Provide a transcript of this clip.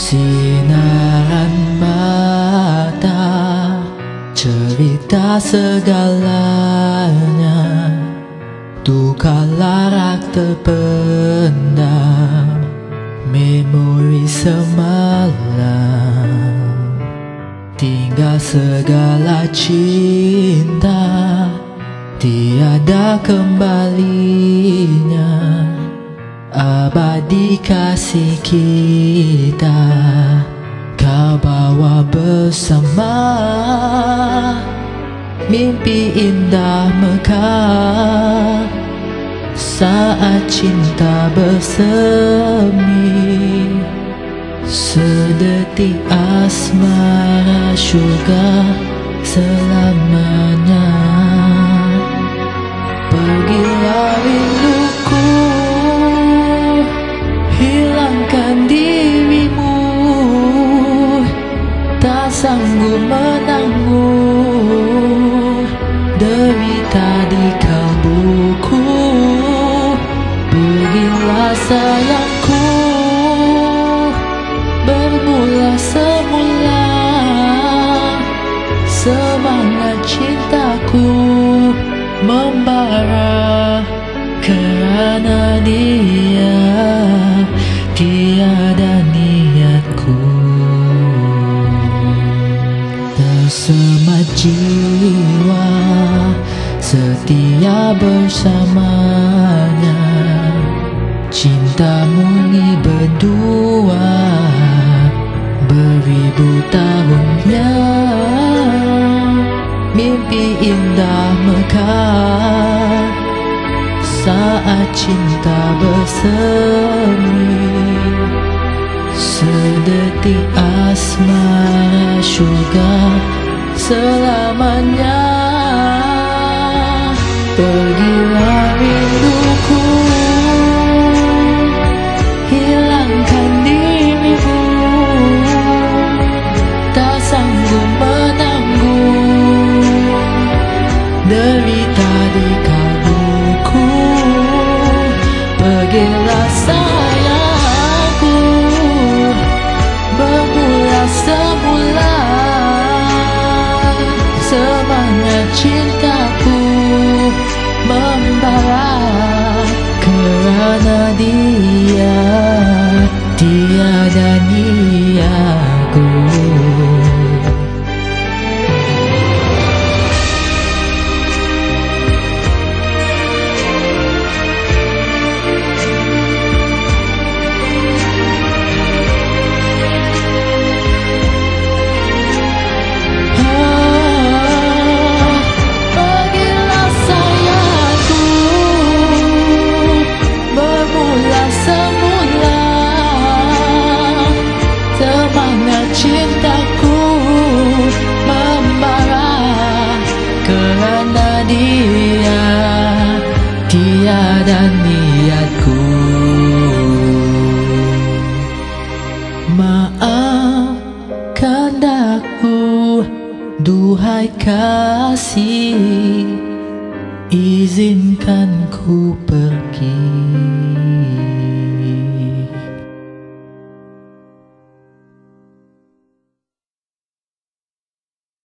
Sinaran mata, cerita segalanya, duka lara terpendam, memori semalam, tinggal segala cinta, tiada kembalinya. Abadi kasih kita, kau bawa bersama, mimpi indah mekar saat cinta bersemi. Sedetik asmara syurga selamanya. Pergilah rinduku, hilangkan dirimu, tak sanggup menanggung derita di kalbuku. Pergilah sayangku, bermula semula semangat cintaku membara kerana dia, tiada niatku. Tersemat jiwa setia bersamanya, cinta murni berdua beribu tahunnya. Mimpi indah mekar saat cinta bersemi. Sedetik asmara syurga selamanya. Pergilah rinduku, hilangkan dirimu, tak sanggup menanggung derita di kalbuku. Pergilah sayangku, bermula semula semangat cintaku membara kerana dia,